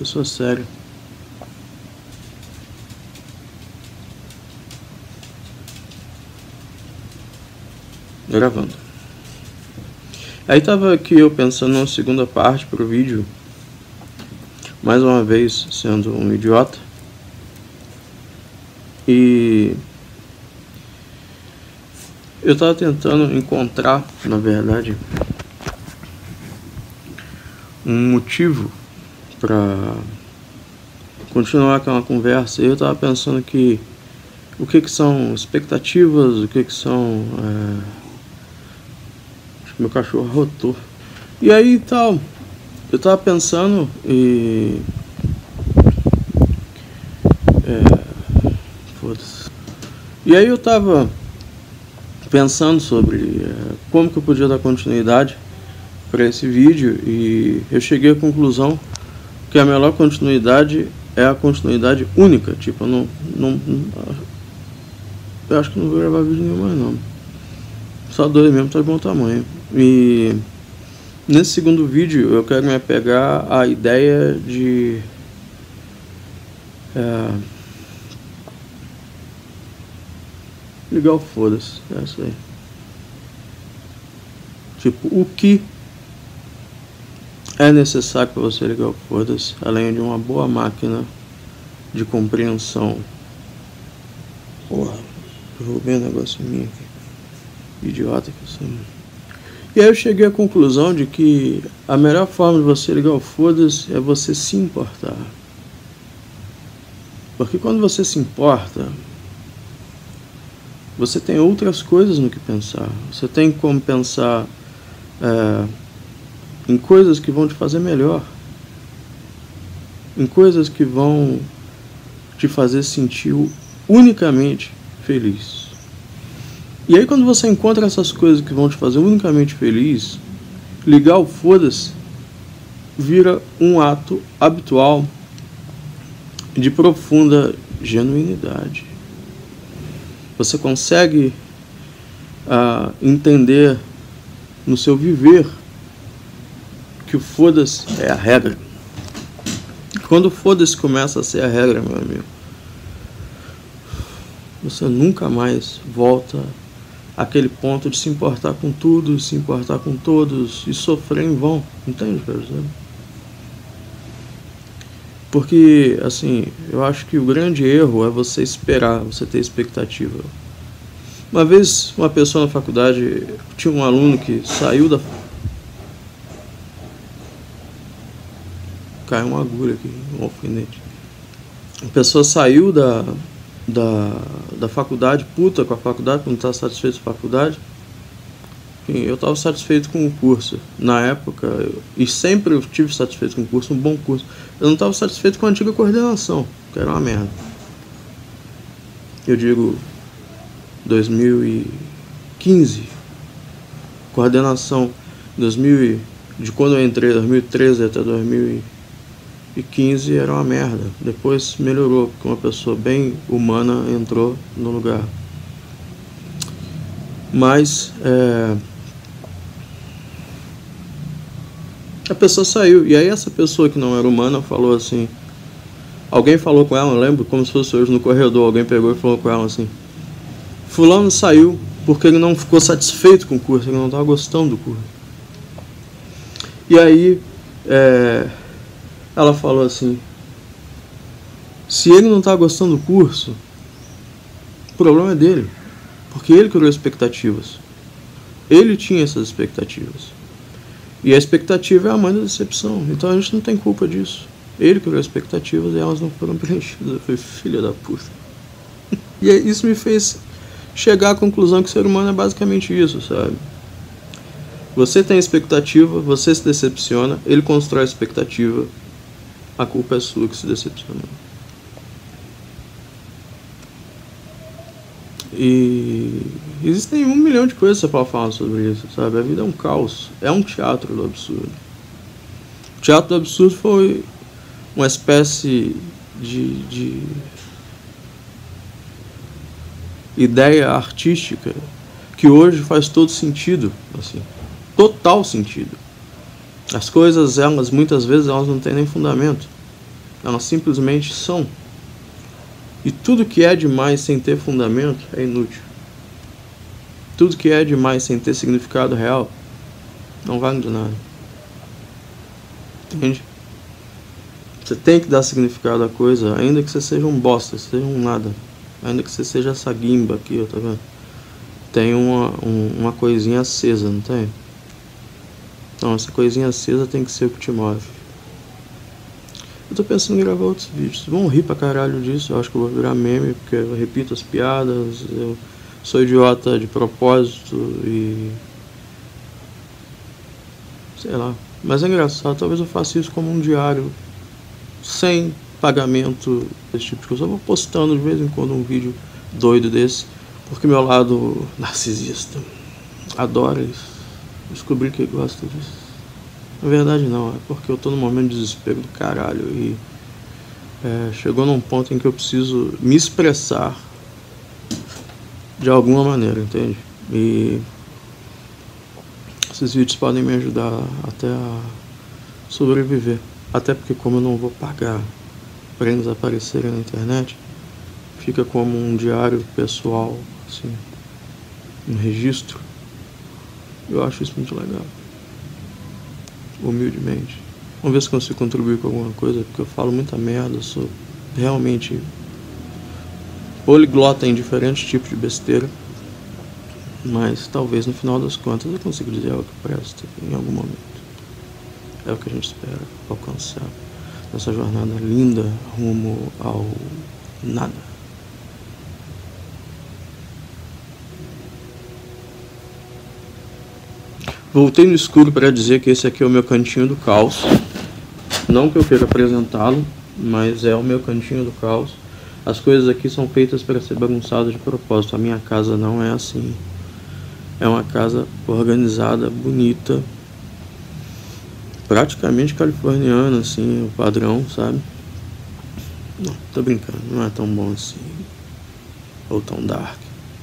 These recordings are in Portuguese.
Pessoa séria. Gravando. Aí tava aqui eu pensando na segunda parte pro vídeo. Mais uma vez sendo um idiota. E eu tava tentando encontrar, na verdade, um motivo para continuar aquela conversa. Eu tava pensando que o que são expectativas, o que são acho que meu cachorro arrotou. E aí tal, eu tava pensando e foda-se. E aí eu tava pensando sobre como que eu podia dar continuidade para esse vídeo, e eu cheguei à conclusão que a melhor continuidade é a continuidade única. Tipo, eu eu acho que não vou gravar vídeo nenhum mais não. Só 2 mesmo, tá de bom tamanho. E nesse segundo vídeo eu quero me apegar à ideia de ligar o foda-se, é isso aí. Tipo, o que é necessário para você ligar o foda-se, além de uma boa máquina de compreensão. Porra, derrubei um negócio em mim aqui. Idiota que eu sou. E aí eu cheguei à conclusão de que a melhor forma de você ligar o foda-se é você se importar. Porque quando você se importa, você tem outras coisas no que pensar. Você tem como pensar em coisas que vão te fazer melhor, em coisas que vão te fazer sentir unicamente feliz. E aí quando você encontra essas coisas que vão te fazer unicamente feliz, ligar o foda-se vira um ato habitual de profunda genuinidade. Você consegue entender no seu viver que o foda-se é a regra. Quando o foda-se começa a ser a regra, meu amigo, você nunca mais volta àquele ponto de se importar com tudo, se importar com todos e sofrer em vão. Entende o que eu quero dizer? Porque, assim, eu acho que o grande erro é você esperar, você ter expectativa. Uma vez, uma pessoa na faculdade, tinha um aluno que saiu da... Caiu uma agulha aqui, um alfinete. A pessoa saiu da faculdade, puta com a faculdade, não estava satisfeito com a faculdade. Enfim, eu estava satisfeito com o curso na época, e sempre eu estive satisfeito com o curso, um bom curso. Eu não estava satisfeito com a antiga coordenação, que era uma merda. Eu digo 2015, coordenação 2000, de quando eu entrei, 2013 até 2015 era uma merda. Depois melhorou, porque uma pessoa bem humana entrou no lugar. Mas a pessoa saiu, e aí essa pessoa que não era humana falou assim, alguém falou com ela, eu lembro como se fosse hoje no corredor, alguém pegou e falou com ela assim, fulano saiu porque ele não ficou satisfeito com o curso, ele não estava gostando do curso. E aí ela falou assim, se ele não está gostando do curso, o problema é dele, porque ele criou expectativas, ele tinha essas expectativas. E a expectativa é a mãe da decepção. Então a gente não tem culpa disso. Ele criou expectativas e elas não foram preenchidas. Eu falei, filha da puta. E isso me fez chegar à conclusão que o ser humano é basicamente isso, sabe? Você tem expectativa, você se decepciona, ele constrói a expectativa, a culpa é sua que se decepcionou. E existem 1 milhão de coisas que você pode falar sobre isso, sabe? A vida é um caos, é um teatro do absurdo. O teatro do absurdo foi uma espécie de ideia artística que hoje faz todo sentido, assim, total sentido. As coisas, elas muitas vezes elas não têm nem fundamento. Elas simplesmente são. E tudo que é demais sem ter fundamento é inútil. Tudo que é demais sem ter significado real não vale de nada. Entende? Você tem que dar significado à coisa, ainda que você seja um bosta, seja um nada. Ainda que você seja essa guimba aqui, ó, tá vendo? Tem uma coisinha acesa, não tem? Então essa coisinha acesa tem que ser o que te move. Eu tô pensando em gravar outros vídeos. Vão rir pra caralho disso. Eu acho que eu vou virar meme, porque eu repito as piadas. Eu sou idiota de propósito e... sei lá. Mas é engraçado. Talvez eu faça isso como um diário, sem pagamento, esse tipo de coisa. Eu vou postando de vez em quando um vídeo doido desse, porque meu lado narcisista adora isso. Descobri que gosta disso. Na verdade não, é porque eu tô num momento de desespero do caralho e chegou num ponto em que eu preciso me expressar de alguma maneira, entende? E esses vídeos podem me ajudar até a sobreviver. Até porque como eu não vou pagar para eles aparecerem na internet, fica como um diário pessoal, assim, um registro. Eu acho isso muito legal. Humildemente. Vamos ver se consigo contribuir com alguma coisa, porque eu falo muita merda, eu sou realmente poliglota em diferentes tipos de besteira, mas talvez no final das contas eu consiga dizer algo que presta em algum momento. É o que a gente espera alcançar nessa jornada linda rumo ao nada. Voltei no escuro para dizer que esse aqui é o meu cantinho do caos. Não que eu queira apresentá-lo, mas é o meu cantinho do caos. As coisas aqui são feitas para ser bagunçadas de propósito. A minha casa não é assim. É uma casa organizada, bonita, praticamente californiana, assim, o padrão, sabe? Não, tô brincando, não é tão bom assim. Ou tão dark.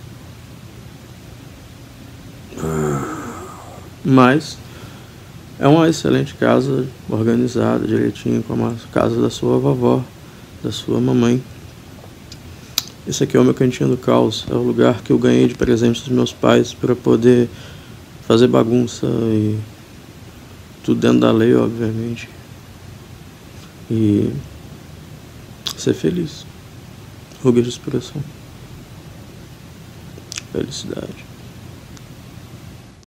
Mas é uma excelente casa, organizada, direitinho, como a casa da sua vovó, da sua mamãe. Esse aqui é o meu cantinho do caos. É o lugar que eu ganhei de presente dos meus pais para poder fazer bagunça e tudo dentro da lei, obviamente. E ser feliz. Ruga de expressão. Felicidade.